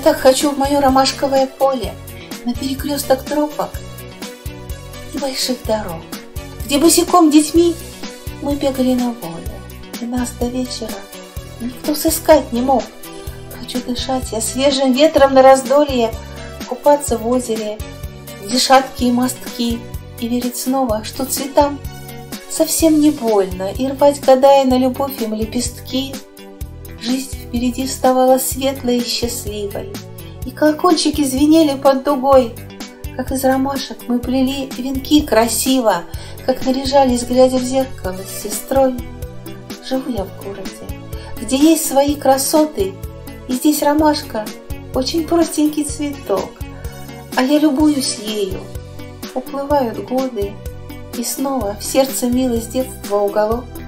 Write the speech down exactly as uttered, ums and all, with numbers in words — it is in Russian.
так хочу в мое ромашковое поле, на перекресток тропок и больших дорог, где босиком детьми мы бегали на воле, и нас до вечера никто сыскать не мог. Хочу дышать я свежим ветром на раздолье, купаться в озере, где шаткие мостки, и верить снова, что цветам совсем не больно, и рвать, гадая на любовь им лепестки. Жизнь впереди вставала светлой и счастливой, и колокольчики звенели под дугой, как из ромашек мы плели венки красиво, как наряжались, глядя в зеркало с сестрой. Живу я в городе, где есть свои красоты, и здесь ромашка очень простенький цветок, а я любуюсь ею. Уплывают годы, и снова в сердце милость детства уголок.